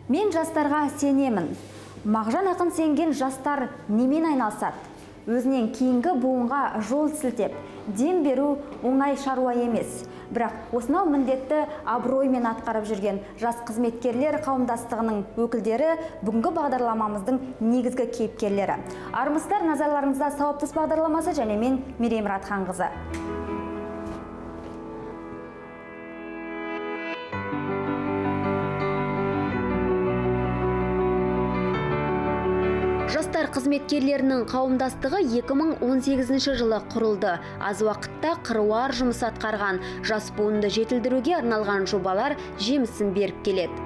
Мен жастарға сенемін. Мағжан ақын сенген жастар немен айналысады? Өзінен кейінгі буынға жол сілтеп, дем беру оңай шаруа емес. Бірақ осынау міндетті абыроймен атқарып жүрген жас қызметкерлер қауымдастығының өкілдері бүгінгі бағдарламамыздың негізгі кейіпкерлері. Армысыздар, назарларыңызда сауаптыс бағдарламасы және мен Мерей Мұратханқызы. Жастар қызметкерлерінің қауымдастығы 2018 жылы құрылды. Аз уақытта қыруар жұмыс атқарған, жас буынды жетілдіруге арналған жобалар жемісін беріп келеді.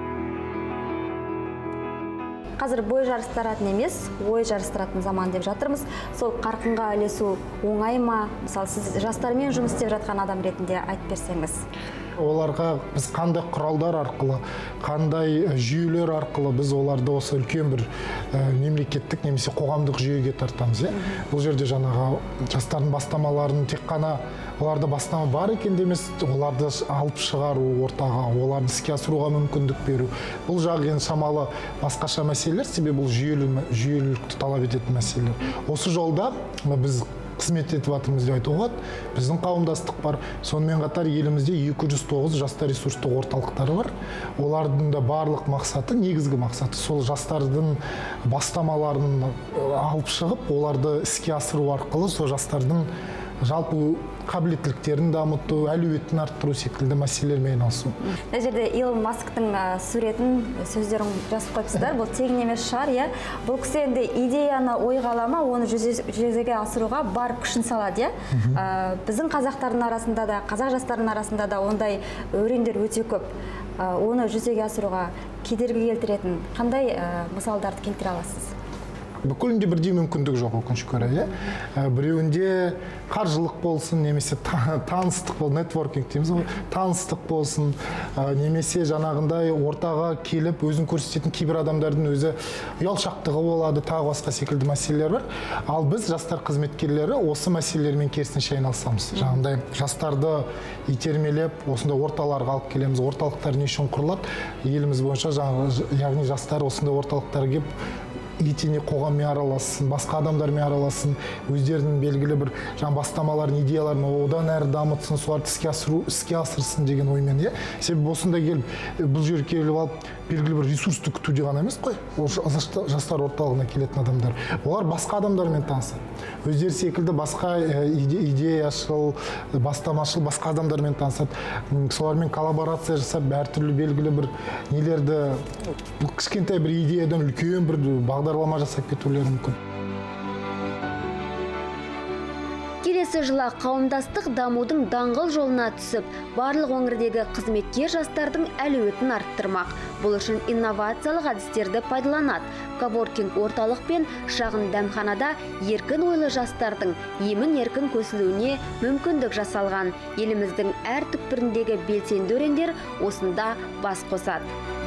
Қазір бой жарыстыратын емес, ой жарыстыратын заман деп жатырмыз. Сол қарқынға ілесу оңай ма? Мысалы, сіз жастармен жұмыс істеп жатқан адам ретінде айтып берсеңіз. Оларға біз қандай құралдар арқылы, қандай жүйелер арқылы біз оларды осы үлкен бір мемлекеттік немесе қоғамдық жүйеге тартамыз. Бұл жерде жаңағы жастардың бастамаларын тек қана оларда бастама бар екен емес, оларды алып шығару ортаға, оларды іске асыруға мүмкіндік беру. Бұл жағы енді шамалы басқаша мәселелер, себебі бұл жүйелілікті талап ететін мәселелер. Осы жолда біз қызмет етіп жатырмыз деп айтуға болады. Біздің қауымдастық бар. Сонымен қатар елімізде 209 жастар ресурстық орталықтары бар. Олардың да барлық мақсаты, негізгі мақсаты сол жастардың бастамаларын алып шығып, оларды іске асыру арқылы сол жастардың жалпы қабілеттіліктерін дамыту, әлеуетін арттыру секілді мәселелермен айналысу. Мына жерде Илон Масктың суретін, сөздерін жазып қойыпсыздар. Бұл тегін емес шығар, иә. Бұл кісі енді идеяны ойға ала ма, оны жүзеге асыруға бар күшін салады, иә. Біздің қазақтардың арасында да, қазақ жастарының арасында да ондай өрендер өте көп. Оны жүзеге асыруға кедергі келтіретін қандай мысалдарды келтіре аласыз? Бүкілінде бірдей мүмкіндік жоқ, өкінішке орай. Біреуінде қаржылық болсын, немесе таныстық болсын, нетворкинг дейміз ғой, таныстық болсын, немесе жаңағындай ортаға келіп өзін көрсететін кейбір адамдардың өзі ұялшақтығы болады, тағы басқа секілді мәселелер бар. Ал біз жастар қызметкерлері осы мәселелермен керісінше айналысамыз. Жаңағындай жастарды итермелеп, осындай орталарға алып келеміз. Орталықтар не үшін құрылады? Еліміз бойынша яғни жастар осындай орталықтарға келіп етене қоғаммен аралассын, басқа адамдармен аралассын, өздерінің белгілі бір бастамаларын, идеяларын одан әрі дамытсын, соларды іске асырсын деген оймен. Себебі осында келіп, бұл жерге келіп алып, белгілі бір ресурсты күтуде ғана емес қой. Ол жастар орталығына келетін адамдар. Олар басқа адамдармен танысады. Өздері секілді басқа идеяшыл, бастамашыл басқа адамдармен танысады. Солармен коллаборация жасап, әртүрлі белгілі бір нелерді, кішкентай бір идеядан үлкен бір бағдарлама жасап кетулері мүмкін. Келесі жылы қауымдастық дамудың даңғыл жолына түсіп, барлық өңірдегі қызметкер жастардың әлеуетін арттырмақ. Бұл үшін инновациялық әдістерді пайдаланады. Коворкинг орталық пен шағын дәмханада еркін ойлы жастардың емін-еркін көсілуіне мүмкіндік жасалған. Еліміздің әр түкпіріндегі белсенді өрендер осында бас қосады.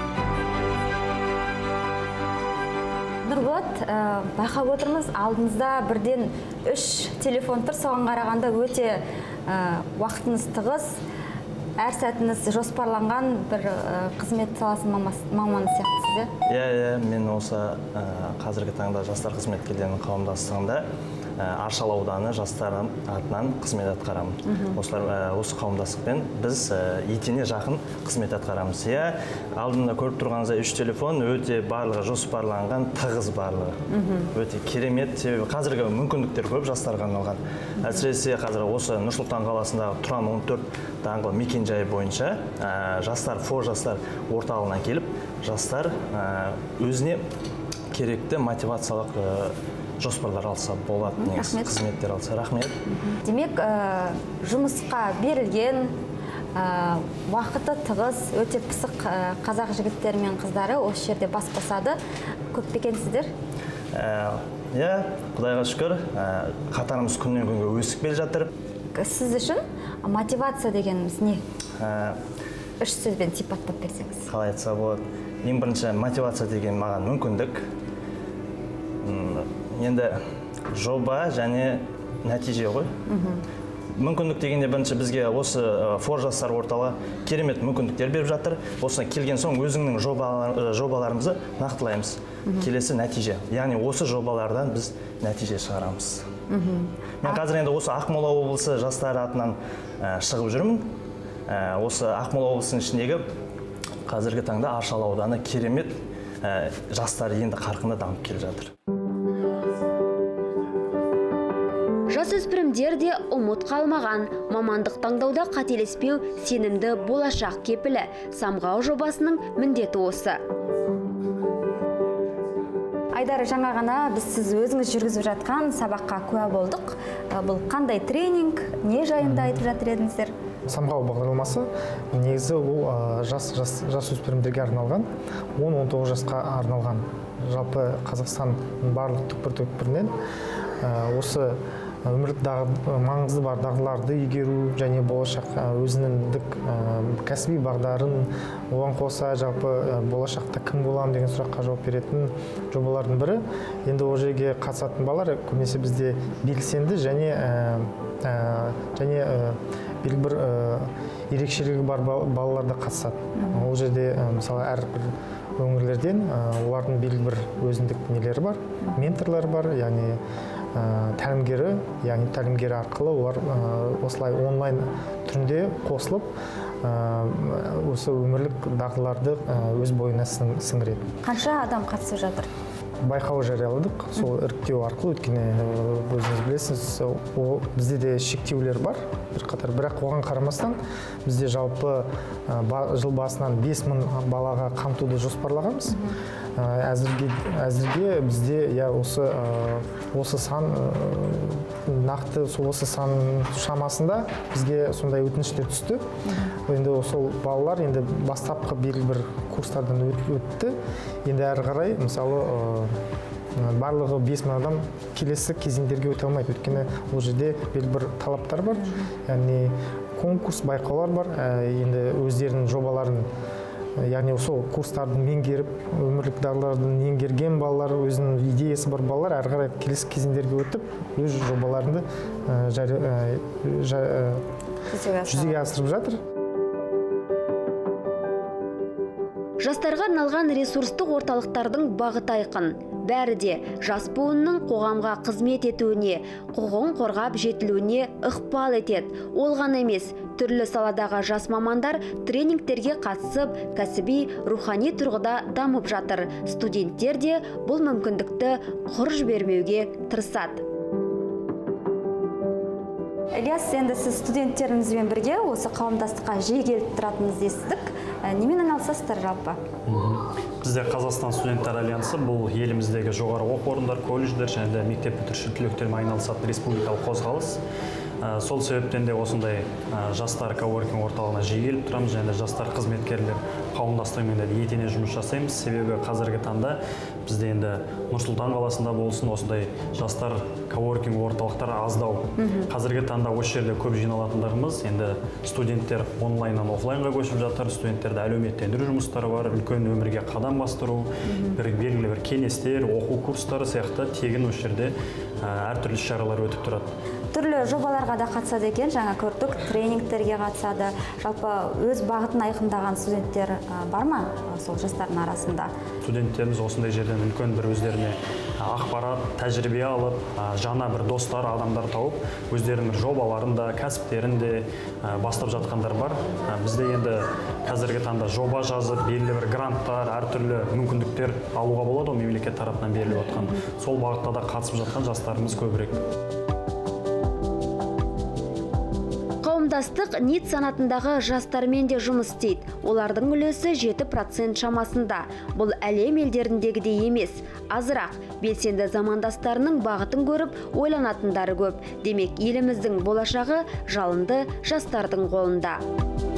Нұрболат, байқап отырмыз, алдыңызда бірден 3 телефон тұр, соған қарағанда өте уақытыңыз тығыз, әр сәтіңіз жоспарланған бір қызмет саласының маманы сияқтысыз, иә? Иә, мен осы қазіргі таңда жастар қызметкерлерінің қауымдастығында Аршалы ауданы жастар атынан қызмет атқарамын. Осы қауымдастықпен біз етене жақын қызмет атқарамыз. Алдында көріп тұрғаныңызда 3 телефон өте барлығы жоспарланған, тығыз барлығы. Өте керемет, себебі қазіргі мүмкіндіктер көп жастарға арналған. Әсіресе қазір осы Нұр-Сұлтан қаласындағы Тұран 14 даңғыл мекен-жайы бойынша жастар орталығына келіп, жастар өзіне керекті мотивациялық жоспарлар алса болады, қызметтер алса. Рахмет. Демек, жұмысқа берілген, уақыты тығыз, өте пысық қазақ жігіттері мен қыздары осы жерде бас қосады. Көп пе екенсіздер? Иә, Құдайға шүкір, қатарымыз күннен күнге өсіп келе жатыр. Сіз үшін мотивация дегеніміз не? 3 сөзбен сипаттап берсеңіз. Қалай айтса болады? Ең бірінші мотивация деген маған мүмкіндік. Енді жоба және нәтиже ғой. мүмкіндік дегенде бірінші бізге осы фор жастар орталығы керемет мүмкіндіктер беріп жатыр. Осына келген соң өзіңнің жобаларымызды нақтылаймыз. Келесі нәтиже. Яғни осы жобалардан біз нәтиже шығарамыз. Мен қазір енді осы Ақмола облысы жастары атынан шығып жүрмін. Осы Ақмола облысының ішіндегі қазіргі таңда Аршалы ауданы керемет жастар енді қарқынды дамып келе жатыр. Жасөспірімдер де ұмыт қалмаған. Мамандық таңдауда қателеспеу сенімді болашақ кепілі. Самғау жобасының міндеті осы. Айдар, жаңа ғана біз сіз өзіңіз жүргізіп жатқан сабаққа куә болдық. Бұл қандай тренинг, не жайында айтып жатыр едіңіздер? Самғау бағдарламасы негізі ол жасөспірімдерге арналған, 10-19 жасқа арналған. Жалпы Қазақстан барлық түкпір-түкпірінен осы өмірлік маңызы бар дағдыларды игеру және болашақ өзінің кәсіби бағдарын, оған қоса жалпы болашақта кім боламын деген сұраққа жауап беретін жобалардың бірі. Енді ол жерге қатысатын балалар көбінесе бізде белсенді және белгілі бір ерекшелігі бар балалар да қатысады. Ол жерде мысалы әрбір өңірлерден олардың белгілі бір өзіндік нелері бар, менторлар бар, яғни тәлімгері арқылы олар осылай онлайн түрінде қосылып осы өмірлік дағдыларды өз бойына сіңіреді. Қанша адам қатысып жатыр? Байқау жарияладық, сол іріктеу арқылы, өйткені өзіңіз білесіз, бізде де шектеулер бар бірқатар, бірақ оған қарамастан бізде жалпы жыл басынан 5000 балаға қамтуды жоспарлағанбыз. Әзірге бізде осы сан нақты осы сан шамасында бізге сондай өтініштер түсті. Енді сол балалар енді бастапқы белгілі бір курстардан өтті. Енді әрі қарай мысалы барлығы 5000 адам келесі кезеңдерге өте алмайды. Өйткені ол жерде белгілі бір талаптар бар. Яғни конкурс, байқаулар бар. Енді өздерінің жобаларын, яғни сол курстарды меңгеріп, өмірлік дағдыларды меңгерген балалар, өзінің идеясы бар балалар әрі қарай келесі кезеңдерге өтіп, өз жобаларында жүзеге асырып жатыр. Жастарға арналған ресурстық орталықтардың бағыты айқын. Бәрі де жас буынның қоғамға қызмет етуіне, құқығын қорғап жетілуіне ықпал етеді. Ол ғана емес, түрлі саладағы жас мамандар тренингтерге қатысып, кәсіби, рухани тұрғыда дамып жатыр. Студенттер де бұл мүмкіндікті құр жібермеуге тырысады. Ілияс, енді сіз студенттеріңізбен бірге осы қауымдастыққа жиі келіп тұратыныңызды естідік. Немен айналысасыздар жалпы? Бізде Қазақстан студенттер альянсы бұл еліміздегі жоғары оқу орындар, колледждер және де мектеп бітіруші түлектермен айналысатын республикалық қозғалыс. Сол себептен де осындай жастар коворкинг орталығына жиі келіп тұрамыз, және жастар қызметкерлер қауымдастығымен де етене жұмыс жасаймыз. Себебі қазіргі таңда бізде енді Нұр-Сұлтан қаласында болсын, осындай жастар коворкинг орталықтары аздау. Қазіргі таңда осы жерде көп жиналатындығымыз, енді студенттер онлайннан офлайнға көшіп жатыр, студенттерді әлеуметтендіру жұмыстары бар, үлкен өмірге қадам бастыру, белгілі бір кеңестер, оқу курстары сияқты тегін осы жерде әртүрлі шаралар өтіп тұрады. Түрлі жобаларға да қатысады екен, жаңа көрдік, тренингтерге қатысады. Жалпы өз бағытын айқындаған студенттер бар ма сол жастардың арасында? Студенттеріміз осындай жерден үлкен бір өздеріне ақпарат, тәжірибе алып, жаңа бір достар, адамдар тауып, өздерінің жобаларында, кәсіптерінде бастап жатқандар бар. Бізде енді қазіргі таңда жоба жазып, белгілі бір гранттар, әртүрлі мүмкіндіктер алуға болады, мемлекет тарапынан беріліп отқан. Сол бағытта да қатысып жатқан жастарымыз көбірек. Қауымдастық НИТ санатындағы жастармен де жұмыс істейді. Олардың үлесі 7% шамасында. Бұл әлем елдеріндегідей емес, азырақ. Белсенді замандастарының бағытын көріп, ойланатындары көп. Демек, еліміздің болашағы жалынды жастардың қолында.